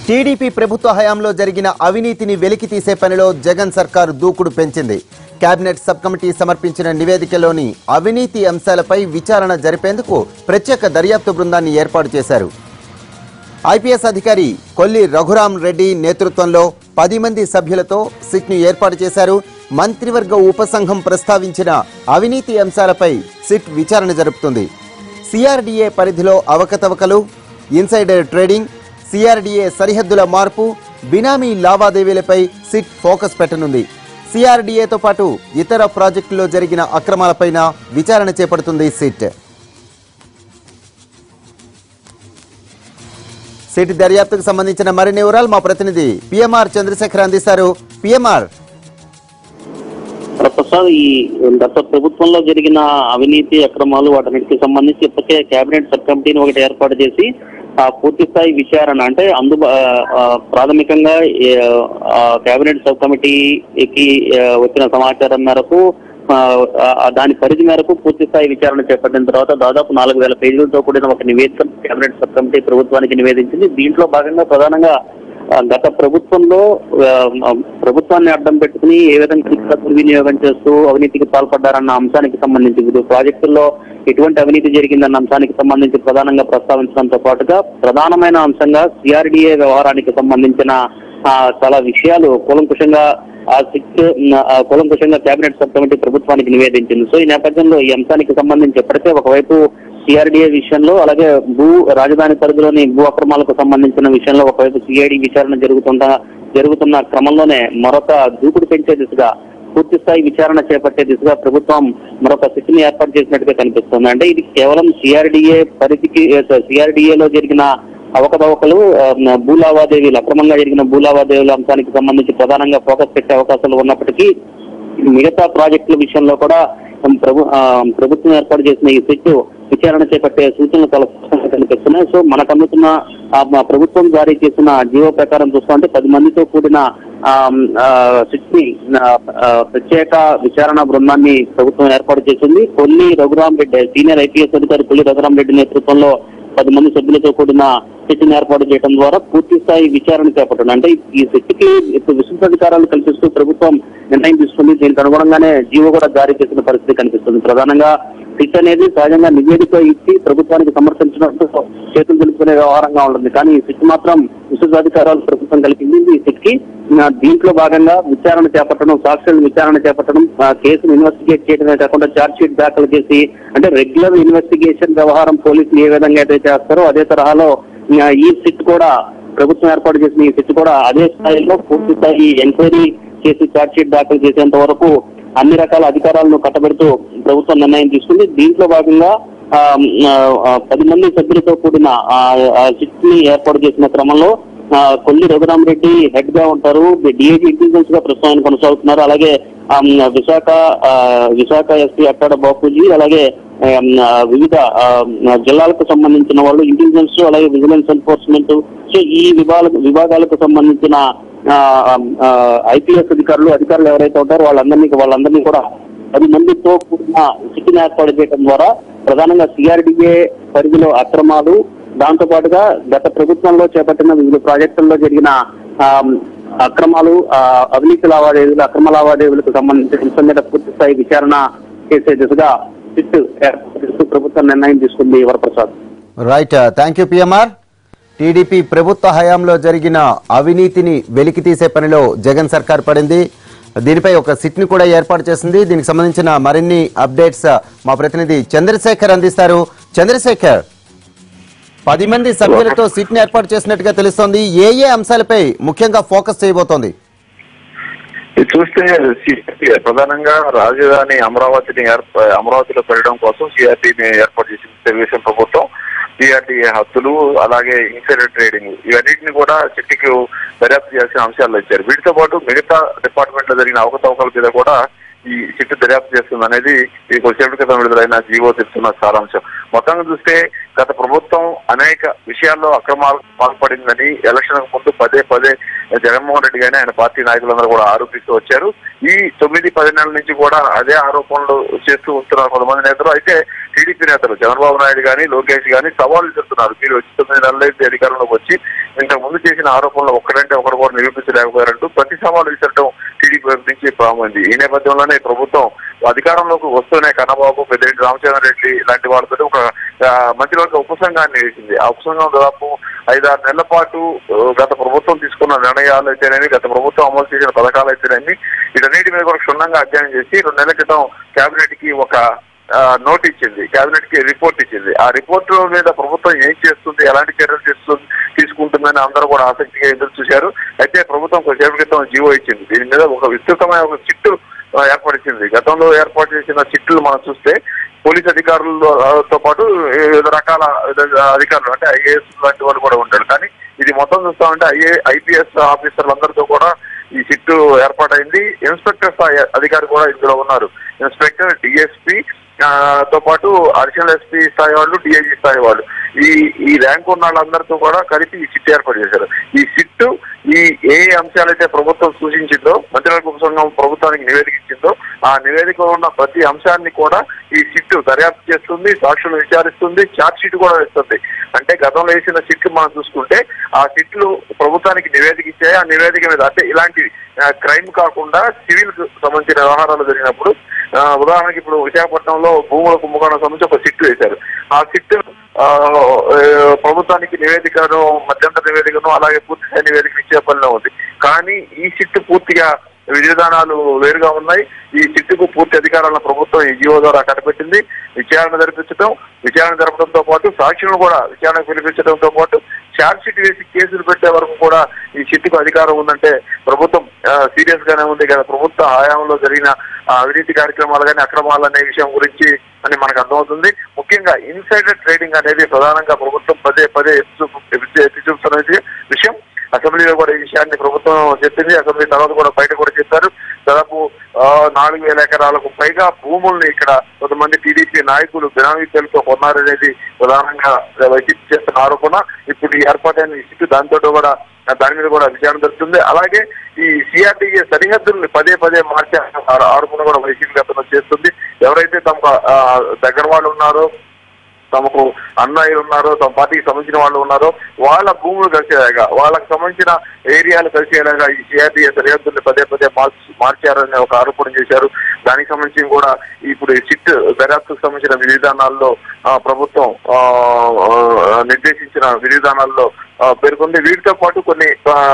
TDP ప్రభుత్వ హయాంలో జరిగిన అవినీతిని వెలికితీసే పనిలో జగన్ సర్కారు దూకుడు పెంచింది. కేబినెట్ సబ్ కమిటీ సమర్పించిన నివేదికలోని అవినీతి అంశాలపై విచారణ జరిపేందుకు ప్రత్యేక దర్యాప్తు బృందాన్ని ఏర్పాటు చేశారు. ఐపీఎస్ అధికారి కొల్లి రఘురాం రెడ్డి నేతృత్వంలో 10 మంది సభ్యులతో సిట్ను ఏర్పాటు చేశారు. మంత్రివర్గ ఉపసంఘం ప్రస్తావించిన అవినీతి అంశాలపై సిట్ విచారణ జరుపుతుంది. సిఆర్డీఏ పరిధిలో అవకతవకలు, ఇన్సైడర్ ట్రేడింగ్, సిఆర్డీఏ సరిహద్దుల మార్పు, బినామీ లావాదేవీలపై సిట్ ఫోకస్ పెట్టనుంది. సిఆర్డీఏతో పాటు ఇతర ప్రాజెక్టుల్లో జరిగిన అక్రమాలపైన విచారణ చేపడుతుంది సిట్. సిట్ దర్యాప్తుకు సంబంధించిన మరిన్ని వివరాలు మా ప్రతినిధి పిఎంఆర్ చంద్రశేఖర్ అందిస్తారు. పిఎంఆర్, ప్రసాద్, ఈ గత ప్రభుత్వంలో జరిగిన అవినీతి అక్రమాలు వాటన్నిటికి సంబంధించి ఇప్పటికే కేబినెట్ సబ్ కమిటీని ఒకటి ఏర్పాటు చేసి పూర్తి స్థాయి విచారణ అంటే ప్రాథమికంగా కేబినెట్ సబ్ కమిటీకి వచ్చిన సమాచారం మేరకు దాని పరిధి మేరకు పూర్తి స్థాయి విచారణ చేపట్టిన తర్వాత దాదాపు 4000 పేజీలతో కూడిన ఒక నివేదిక కేబినెట్ సబ్ కమిటీ ప్రభుత్వానికి నివేదించింది. దీంట్లో భాగంగా ప్రధానంగా గత ప్రభుత్వంలో ప్రభుత్వాన్ని అడ్డం పెట్టుకుని ఏ విధంగా దుర్వినియోగం చేస్తూ అవినీతికి పాల్పడ్డారన్న అంశానికి సంబంధించి, వివిధ ప్రాజెక్టుల్లో ఎటువంటి అవినీతి జరిగిందన్న అంశానికి సంబంధించి ప్రధానంగా ప్రస్తావించడంతో పాటుగా ప్రధానమైన అంశంగా సిఆర్డీఏ వ్యవహారానికి సంబంధించిన చాలా విషయాలు కూలంకుషంగా కేబినెట్ సబ్ కమిటీ ప్రభుత్వానికి నివేదించింది. సో ఈ నేపథ్యంలో ఈ అంశానికి సంబంధించి ఇప్పటికే ఒకవైపు సిఆర్డీఏ విషయంలో, అలాగే రాజధాని పరిధిలోని భూ అక్రమాలకు సంబంధించిన విషయంలో ఒకవైపు సిఐడి విచారణ జరుగుతున్న క్రమంలోనే మరొక దూకుడు పెంచే దిశగా, పూర్తి స్థాయి విచారణ చేపట్టే దిశగా ప్రభుత్వం మరొక సిట్ని ఏర్పాటు చేసినట్టుగా కనిపిస్తుంది. అంటే ఇది కేవలం సిఆర్డీఏలో జరిగిన అవకతవకలు, భూ లావాదేవీలు, అక్రమంగా జరిగిన భూ లావాదేవీల అంశానికి సంబంధించి ప్రధానంగా ఫోకస్ పెట్టే అవకాశాలు ఉన్నప్పటికీ మిగతా ప్రాజెక్టుల విషయంలో కూడా ప్రభుత్వం ఏర్పాటు చేసిన ఈ సిట్ విచారణ చేపట్టే సూచనలు చాలా స్పష్టంగా కనిపిస్తున్నాయి. సో మనకు అందుతున్న ప్రభుత్వం జారీ చేసిన జీవో ప్రకారం చూస్తుంటే 10 మందితో కూడిన సిట్ ని ప్రత్యేక విచారణ బృందాన్ని ప్రభుత్వం ఏర్పాటు చేసింది. కొల్లి రఘురాం రెడ్డి, సీనియర్ ఐపీఎస్ అధికారి కొల్లి రఘురాం రెడ్డి నేతృత్వంలో 10 మంది సభ్యులతో కూడిన సిట్ని ఏర్పాటు చేయడం ద్వారా పూర్తి స్థాయి విచారణ చేపట్టడం. అంటే ఈ సిట్కి విస్తృతాధికారాలు కల్పిస్తూ ప్రభుత్వం నిర్ణయం తీసుకుంది. దీనికి అనుగుణంగానే జీవో కూడా జారీ చేసిన పరిస్థితి కనిపిస్తుంది. ప్రధానంగా సిట్ అనేది సహజంగా నివేదిక ఇచ్చి ప్రభుత్వానికి సమర్పించినట్టు చేతులు తెలుపుకునే వ్యవహారంగా ఉంటుంది. కానీ ఈ సిట్ మాత్రం విస్తృతాధికారాలు ప్రభుత్వం కలిపింది. ఈ సిట్ కి దీంట్లో భాగంగా విచారణ చేపట్టడం, సాక్ష్యాలను విచారణ చేపట్టడం, కేసును ఇన్వెస్టిగేట్ చేయడమే కాకుండా ఛార్జ్ షీట్ దాఖలు చేసి, అంటే రెగ్యులర్ ఇన్వెస్టిగేషన్ వ్యవహారం పోలీసులు ఏ విధంగా అయితే చేస్తారో అదే తరహాలో ఈ సిట్ కూడా, ప్రభుత్వం ఏర్పాటు చేసిన ఈ సిట్ కూడా అదే స్థాయిలో పూర్తి స్థాయి ఎంక్వైరీ చేసి ఛార్జ్ షీట్ దాఖలు చేసేంత వరకు అన్ని రకాల అధికారాలను కట్టబెడుతూ ప్రభుత్వం నిర్ణయం తీసుకుంది. దీంట్లో భాగంగా 10 మంది సభ్యులతో కూడిన సిట్ ని ఏర్పాటు చేసిన క్రమంలో కొల్లి రఘురాం రెడ్డి హెడ్ గా ఉంటారు. డిఐజీ ఇంటెలిజెన్స్ గా ప్రస్తుతం కొనసాగుతున్నారు. అలాగే విశాఖ ఎస్పీ అట్టాడ బాపూజీ, అలాగే వివిధ జిల్లాలకు సంబంధించిన వాళ్ళు, ఇంటెలిజెన్స్, అలాగే విజిలెన్స్ ఎన్ఫోర్స్మెంట్, సో ఈ విభాగాలకు సంబంధించిన ఐపీఎస్ అధికారులు ఎవరైతే ఉంటారో వాళ్ళందరినీ కూడా 10 మందితో కూడిన సిట్ని ఏర్పాటు చేయడం ద్వారా ప్రధానంగా సిఆర్డీఏ పరిధిలో అక్రమాలు, దాంతో పాటుగా గత ప్రభుత్వంలో చేపట్టిన వివిధ ప్రాజెక్టుల్లో జరిగిన అక్రమాలు, అవినీతి లావాదేవీలు, అక్రమ లావాదేవీలకు సంబంధించిన పూర్తి స్థాయి విచారణ చేసే దిశగా సిట్ ఏర్పాటు చేస్తూ ప్రభుత్వం నిర్ణయం తీసుకుంది. Varaprasad, right, thank you PMR. TDP ప్రభుత్వ హయాంలో జరిగిన అవినీతిని వెలికితీసే పనిలో జగన్ సర్కార్ పడింది. దీనిపై ఒక సిట్ ని కూడా ఏర్పాటు చేసింది. దీనికి సంబంధించిన మరిన్ని అప్డేట్స్ మా ప్రతినిధి చంద్రశేఖర్ అందిస్తారు. చంద్రశేఖర్, 10 మంది సభ్యులతో సిట్ ని ఏర్పాటు చేసినట్టుగా తెలుస్తోంది. ఏ అంశాలపై ముఖ్యంగా ఫోకస్ చేయబోతోంది? చూస్తే ప్రధానంగా రాజధాని అమరావతిలో పెట్టడం కోసం సిఆర్డీని ఏర్పాటు చేసింది తెలుగుదేశం ప్రభుత్వం. సిఆర్డీఏ హద్దులు, అలాగే ఇన్సైడర్ ట్రేడింగ్, ఇవన్నింటినీ కూడా సిట్కి దర్యాప్తు చేయాల్సిన అంశాలు ఇచ్చారు. వీటితో పాటు మిగతా డిపార్ట్మెంట్ లో జరిగిన అవకతవకల మీద కూడా ఈ సిట్ దర్యాప్తు చేస్తుంది అనేది ఈ కొద్దిసేపటి క్రితం విడుదలైన జీవో చెప్తున్న సారాంశం. మొత్తంగా చూస్తే గత ప్రభుత్వం అనేక విషయాల్లో అక్రమాలకు పాల్పడిందని ఎలక్షన్ ముందు పదే జగన్మోహన్ రెడ్డి గాని ఆయన పార్టీ నాయకులందరూ కూడా ఆరోపిస్తూ వచ్చారు. ఈ 9-10 నెలల నుంచి కూడా అదే ఆరోపణలు చేస్తూ వస్తున్నారు కొంతమంది నేతలు. అయితే టీడీపీ నేతలు చంద్రబాబు నాయుడు కానీ లోకేష్ కానీ సవాళ్ళు చెప్తున్నారు. మీరు వచ్చి 9 నెలలైతే అధికారంలోకి వచ్చి ఇంతకు ముందు చేసిన ఆరోపణలు ఒక్కడంటే ఒకరు కూడా నిరూపించలేకపోయారంటూ ప్రతి సవాలు విసరడం టీడీపీ వైపు నుంచి ప్రారంభమైంది. ఈ నేపథ్యంలోనే ప్రభుత్వం అధికారంలోకి వస్తూనే కన్నబాబు, పెద్దిరెడ్డి రామచంద్రారెడ్డి ఇలాంటి వాళ్ళతో ఒక మంత్రివర్గ ఉపసంఘాన్ని వేసింది. ఆ ఉపసంఘం దాదాపు 5-6 నెలల పాటు గత ప్రభుత్వం తీసుకున్న నిర్ణయాలు అయితేనేమి, గత ప్రభుత్వం అమలు చేసిన పథకాలు అయితేనేమి వీటన్నిటి మీద కూడా క్షుణ్ణంగా అధ్యయనం చేసి 2 నెలల క్రితం కేబినెట్ కి ఒక నోట్ ఇచ్చింది, కేబినెట్ కి రిపోర్ట్ ఇచ్చింది. ఆ రిపోర్ట్ మీద ప్రభుత్వం ఏం చేస్తుంది, ఎలాంటి చర్యలు తీసుకుంటుందని అందరూ కూడా ఆసక్తిగా ఎదురు చూశారు. అయితే ప్రభుత్వం కొద్దిసేపటి క్రితం జీవో ఇచ్చింది. దీని మీద ఒక విస్తృతమైన ఒక చిట్టు ఏర్పరిచింది. గతంలో ఏర్పాటు చేసిన చిట్టులు మనం చూస్తే పోలీస్ అధికారులతో పాటు వివిధ రకాల అధికారులు అంటే ఐఏఎస్ లాంటి వాళ్ళు కూడా ఉంటారు. కానీ ఇది మొత్తం చూస్తామంటే ఐపీఎస్ ఆఫీసర్లందరితో కూడా ఈ చిట్టు ఏర్పాటైంది. ఇన్స్పెక్టర్ స్థాయి అధికారి కూడా ఇందులో ఉన్నారు. ఇన్స్పెక్టర్, డిఎస్పీ తో పాటు అడిషనల్ ఎస్పీ స్థాయి వాళ్ళు, డిఐజీ స్థాయి వాళ్ళు, ఈ ర్యాంక్ ఉన్న వాళ్ళందరితో కూడా కలిపి ఈ సిట్ ఏర్పాటు చేశారు. ఈ సిట్ ఏ అంశాలైతే ప్రభుత్వం సూచించిందో, మంత్రివర్గ ఉపసంఘం ప్రభుత్వానికి నివేదిక ఇచ్చిందో ఆ నివేదికలో ఉన్న ప్రతి అంశాన్ని కూడా ఈ సిట్ దర్యాప్తు చేస్తుంది, సాక్షులు విచారిస్తుంది, ఛార్జ్ షీట్ కూడా వేస్తుంది. అంటే గతంలో వేసిన సిట్లు మనం చూసుకుంటే ఆ సిట్లు ప్రభుత్వానికి నివేదిక ఇచ్చాయి. ఆ నివేదిక మీద అంటే ఇలాంటి క్రైమ్ కాకుండా సివిల్ కు సంబంధించిన వ్యవహారాలు జరిగినప్పుడు ఉదాహరణకి ఇప్పుడు విశాఖపట్నంలో భూముల కుంభకోణం సంబంధించి ఒక సిట్ వేశారు. ఆ సిట్ ప్రభుత్వానికి నివేదికను, మధ్యంతర నివేదికను అలాగే పూర్తిస్థాయి నివేదికను ఇచ్చే పనిలో ఉంది. కానీ ఈ సిట్ పూర్తిగా విధి విధానాలు వేరుగా ఉన్నాయి. ఈ సిట్టుకు పూర్తి అధికారాలను ప్రభుత్వం ఈ జీవో ద్వారా కట్టబెట్టింది. విచారణ జరపడంతో పాటు సాక్షులను కూడా విచారణకు పిలిపించడంతో పాటు ఛార్జ్ షీట్ వేసి కేసులు పెట్టే వరకు కూడా ఈ సిట్టుకు అధికారం ఉందంటే ప్రభుత్వం సీరియస్ గానే ఉంది కదా. ప్రభుత్వ హయాంలో జరిగిన అవినీతి కార్యక్రమాలు కానీ అక్రమాలు అనే విషయం గురించి అని మనకు అర్థమవుతుంది. ముఖ్యంగా ఇన్సైడర్ ట్రేడింగ్ అనేది ప్రధానంగా ప్రభుత్వం పదే ఎత్తి చూపుతున్న విషయం. అసెంబ్లీలో కూడా ఈ విషయాన్ని ప్రభుత్వం చెప్పింది. అసెంబ్లీ తర్వాత కూడా బయట కూడా చెప్పారు. దాదాపు 4,000 ఎకరాలకు పైగా భూముల్ని ఇక్కడ కొంతమంది టీడీపీ నాయకులు బినామీ పేరుతో కొన్నారనేది ప్రధానంగా వైసీపీ చేస్తున్న ఆరోపణ. ఇప్పుడు ఈ ఏర్పాటైన ఈ సిట్టు దాని మీద కూడా విచారణ జరుగుతుంది. అలాగే ఈ సిఆర్డీఏ సరిహద్దుల్ని పదే మార్చే ఆరోపణ కూడా వైసీపీ గతంలో చేస్తుంది. ఎవరైతే తమకు దగ్గర వాళ్ళు ఉన్నారో, తమకు అన్నయ్యలు ఉన్నారో, తమ పార్టీకి సంబంధించిన వాళ్ళు ఉన్నారో వాళ్ళ భూములు కలిసేలాగా, వాళ్ళకి సంబంధించిన ఏరియాలు కలిసేలాగా ఈ సిఆర్డీఏ సరిహద్దుల్ని పదే మార్చారని ఒక ఆరోపణ చేశారు. దానికి సంబంధించి కూడా ఇప్పుడు ఈ సిట్ దర్యాప్తుకు సంబంధించిన విధానాల్లో ప్రభుత్వం నిర్దేశించిన విధానాల్లో పేర్కొంది. వీటితో పాటు కొన్ని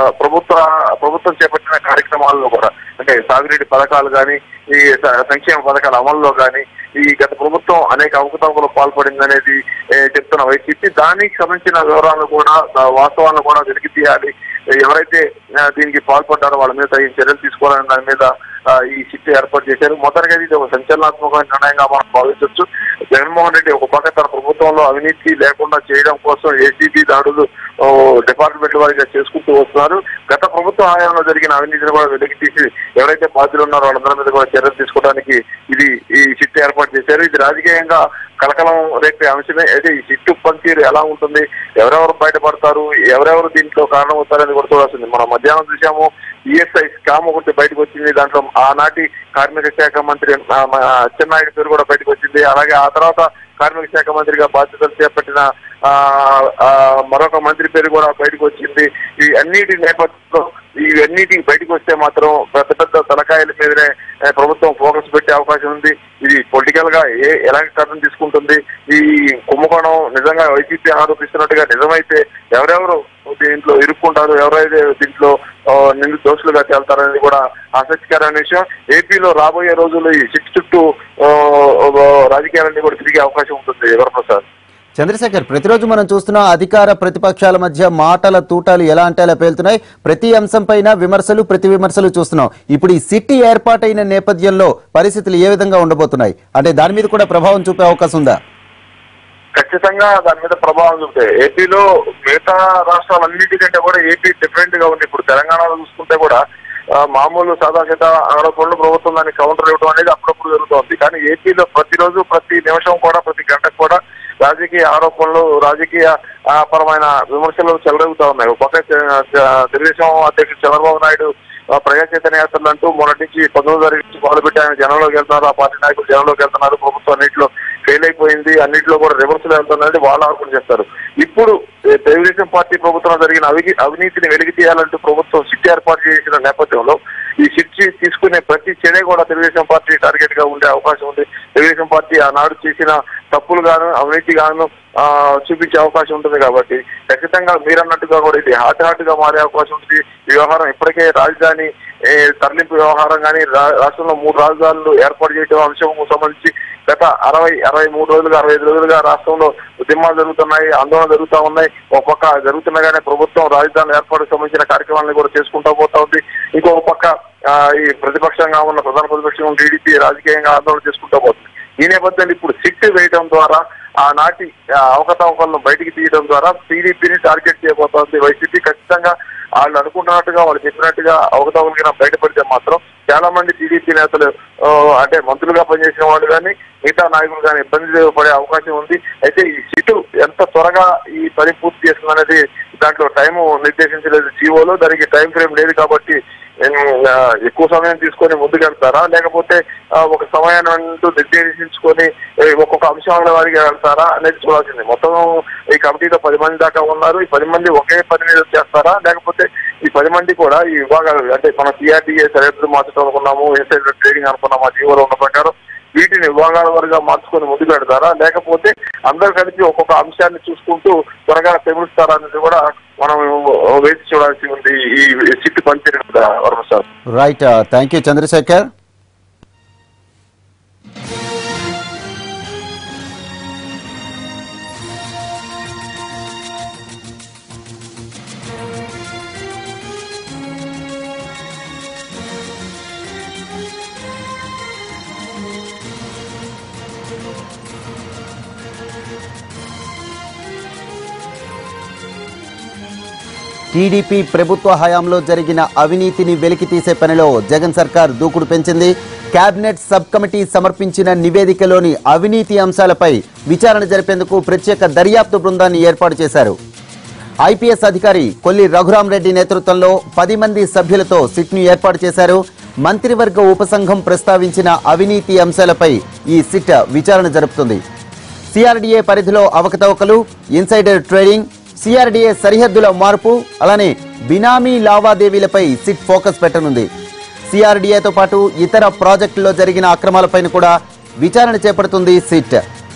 ప్రభుత్వం చేపట్టిన కార్యక్రమాల్లో కూడా అంటే సాగునీటి పథకాలు కానీ, ఈ సంక్షేమ పథకాల అమల్లో కానీ ఈ గత ప్రభుత్వం అనేక అవకతవకలు పాల్పడిందనేది చెప్తున్న వైసీపీ. దానికి సంబంధించిన వివరాలు కూడా, వాస్తవాలను కూడా వెలికి తీయాలి. ఎవరైతే దీనికి పాల్పడ్డారో వాళ్ళ మీద తగిన చర్యలు తీసుకోవాలని దాని మీద ఈ సిట్ ఏర్పాటు చేశారు. మొదటిగా ఇది ఒక సంచలనాత్మకమైన నిర్ణయంగా మనం భావించవచ్చు. జగన్మోహన్ రెడ్డి ఒక పక్క తన ప్రభుత్వంలో అవినీతి లేకుండా చేయడం కోసం ఏసీబీ దాడులు డిపార్ట్మెంట్ వారిగా చేసుకుంటూ వస్తున్నారు. గత ప్రభుత్వ హయాంలో జరిగిన అవినీతిని కూడా వెలికి తీసి ఎవరైతే బాధ్యులు ఉన్నారో వాళ్ళందరి మీద కూడా చర్యలు తీసుకోవడానికి ఈ సిట్ ఏర్పాటు చేశారు. ఇది రాజకీయంగా కలకలం రేపే అంశమే. అయితే ఈ సిట్టు పనితీరు ఎలా ఉంటుంది, ఎవరెవరు బయటపడతారు, ఎవరెవరు దీంట్లో కారణమవుతారని కూడా చూడాల్సింది. మనం మధ్యాహ్నం చూసాము ఈఎస్ఐ స్కామ్ ఒకటి బయటకు వచ్చింది. దాంట్లో ఆనాటి కార్మిక శాఖ మంత్రి అచ్చెన్నాయుడు పేరు కూడా బయటకు వచ్చింది. అలాగే ఆ తర్వాత కార్మిక శాఖ మంత్రిగా బాధ్యతలు చేపట్టిన మరొక మంత్రి పేరు కూడా బయటకు వచ్చింది. ఈ అన్నిటి నేపథ్యంలో ఇవన్నిటికి బయటకు వస్తే మాత్రం పెద్ద తలకాయల మీదనే ప్రభుత్వం ఫోకస్ పెట్టే అవకాశం ఉంది. ఇది పొలిటికల్ గా ఎలాంటి టర్న్ తీసుకుంటుంది, ఈ కుంభకోణం నిజంగా వైసీపీ ఆరోపిస్తున్నట్టుగా నిజమైతే ఎవరెవరు దీంట్లో ఇరుక్కుంటారు, ఎవరైతే దీంట్లో దోషులుగా తేల్తారనేది కూడా ఆసక్తికరమైన విషయం. ఏపీలో రాబోయే రోజుల్లో ఈ సిట్ చుట్టూ రాజకీయాలన్నీ కూడా తిరిగే అవకాశం ఉంటుంది. వరప్రసాద్. చంద్రశేఖర్, ప్రతిరోజు మనం చూస్తున్న అధికార ప్రతిపక్షాల మధ్య మాటల తూటాలు ఎలా అంటే అలా పేలుతున్నాయి. ప్రతి అంశం పైన విమర్శలు, ప్రతి విమర్శలు చూస్తున్నాం. ఇప్పుడు ఈ సిట్ ఏర్పాటైన నేపథ్యంలో పరిస్థితులు ఏ విధంగా ఉండబోతున్నాయి? అంటే దాని మీద కూడా ప్రభావం చూపే అవకాశం ఉందా? ఖచ్చితంగా దాని మీద ప్రభావం చూపుతాయి. ఏపీలో మిగతా రాష్ట్రాలన్నిటికంటే కూడా ఏపీ డిఫరెంట్ గా ఉంది. ఇప్పుడు తెలంగాణలో చూసుకుంటే కూడా మామూలు సాదాసీత ఆరోపణలు ప్రభుత్వం దానికి కౌంటర్ ఇవ్వడం అనేది అప్పుడప్పుడు జరుగుతోంది. కానీ ఏపీలో ప్రతిరోజు, ప్రతి నిమిషం కూడా, ప్రతి గంటకు కూడా రాజకీయ ఆరోపణలు, రాజకీయ పరమైన విమర్శలు చెలరేగుతా ఉన్నాయి. ఒక పక్క తెలుగుదేశం అధ్యక్షుడు చంద్రబాబు నాయుడు ప్రజా చైతన్య యాత్రలు అంటూ మొదటి నుంచి 19 తారీఖు నుంచి మొదలుపెట్టి ఆయన జనంలోకి వెళ్తున్నారు, ఆ పార్టీ నాయకులు జనంలోకి వెళ్తున్నారు, ప్రభుత్వం అన్నింటిలో ఫెయిల్ అయిపోయింది, అన్నింటిలో కూడా రివర్స్ వెళ్తుందంటే వాళ్ళు ఆరోపణ చేస్తారు. ఇప్పుడు తెలుగుదేశం పార్టీ ప్రభుత్వంలో జరిగిన అవినీతిని వెలికి తీయాలంటూ ప్రభుత్వం సిట్ ఏర్పాటు చేసిన నేపథ్యంలో ఈ సిట్ తీసుకునే ప్రతి చర్య కూడా తెలుగుదేశం పార్టీ టార్గెట్ గా ఉండే అవకాశం ఉంది. తెలుగుదేశం పార్టీ ఆనాడు చేసిన తప్పులు గాను అవినీతి గాను చూపించే అవకాశం ఉంటుంది. కాబట్టి ఖచ్చితంగా మీరన్నట్టుగా కూడా ఇది హాట్ గా మారే అవకాశం ఉంటుంది. ఈ వ్యవహారం ఇప్పటికే రాజధాని తరలింపు వ్యవహారం కానీ రాష్ట్రంలో 3 రాజధానులు ఏర్పాటు చేయడం అంశం సంబంధించి గత 63 రోజులుగా 65 రోజులుగా రాష్ట్రంలో ఉద్యమాలు జరుగుతున్నాయి, ఆందోళన జరుగుతూ ఉన్నాయి. ఒక పక్క జరుగుతుండగానే ప్రభుత్వం రాజధాని ఏర్పాటుకు సంబంధించిన కార్యక్రమాలను కూడా చేసుకుంటూ పోతా ఉంది. ఇంకొక పక్క ఈ ప్రతిపక్షంగా ఉన్న ప్రధాన ప్రతిపక్షం టీడీపీ రాజకీయంగా ఆందోళన చేసుకుంటూ పోతుంది. ఈ నేపథ్యంలో ఇప్పుడు సిట్ వేయడం ద్వారా ఆనాటి అవకతవకలను బయటికి తీయడం ద్వారా టీడీపీని టార్గెట్ చేయబోతోంది వైసీపీ. ఖచ్చితంగా వాళ్ళు అనుకుంటున్నట్టుగా వాళ్ళు చెప్పినట్టుగా అవకతవకలు బయటపడితే మాత్రం చాలా మంది టీడీపీ నేతలు అంటే మంత్రులుగా పనిచేసిన వాళ్ళు కానీ మిగతా నాయకులు కానీ ఇబ్బంది పడే అవకాశం ఉంది. అయితే ఈ సీటు ఎంత త్వరగా ఈ పని పూర్తి చేస్తుందనేది దాంట్లో టైం నిర్దేశించలేదు జీవోలో, దానికి టైం ఫ్రేమ్ లేదు. కాబట్టి ఎక్కువ సమయం తీసుకొని ముందుకెళ్తారా లేకపోతే ఒక సమయాన్ని అంటూ నిర్దేశించుకొని ఒక్కొక్క అంశాల వారికి వెళ్తారా అనేది చూడాల్సింది. మొత్తం ఈ కమిటీలో 10 మంది దాకా ఉన్నారు. ఈ 10 మంది ఒకే పని మీద చేస్తారా లేకపోతే ఈ 10 మంది కూడా ఈ విభాగాలు అంటే మన సిఆర్డీఏ సరిహద్దులు మార్చడం అనుకున్నాము, ఇన్సైడర్ ట్రేడింగ్ అనుకున్నాము, ఆ జీవోలో ఉన్న ప్రకారం వీటిని విభాగాల వరకు మార్చుకొని ముందుకు పెడతారా లేకపోతే అందరూ కలిపి ఒక్కొక్క అంశాన్ని చూసుకుంటూ త్వరగా తెగులుస్తారా అనేది కూడా మనం వేచి చూడాల్సి ఉంది ఈ సిట్ పనితీరు. Varma sir right, thank you Chandrasekhar. TDP ప్రభుత్వ హయాంలో జరిగిన అవినీతిని వెలికితీసే పనిలో జగన్ సర్కార్ దూకుడు పెంచింది. కేబినెట్ సబ్ కమిటీ సమర్పించిన నివేదికలోని అవినీతి అంశాలపై విచారణ జరిపేందుకు ప్రత్యేక దర్యాప్తు బృందాన్ని ఏర్పాటు చేశారు. ఐపీఎస్ అధికారి కొల్లి రఘురామరెడ్డి నేతృత్వంలో 10 మంది సభ్యులతో సిట్ను ఏర్పాటు చేశారు. మంత్రివర్గ ఉపసంఘం ప్రస్తావించిన అవినీతి అంశాలపై ఈ సిట్ విచారణ జరుపుతుంది. సిఆర్డీఏ పరిధిలో అవకతవకలు, ఇన్సైడర్ ట్రేడింగ్, సిఆర్డీఏ సరిహద్దుల మార్పు, అలానే బినామీ లావాదేవీలపై సిట్ ఫోకస్ పెట్టనుంది. సిఆర్డీఏతో పాటు ఇతర ప్రాజెక్టుల్లో జరిగిన అక్రమాలపైన కూడా విచారణ చేపడుతుంది సిట్.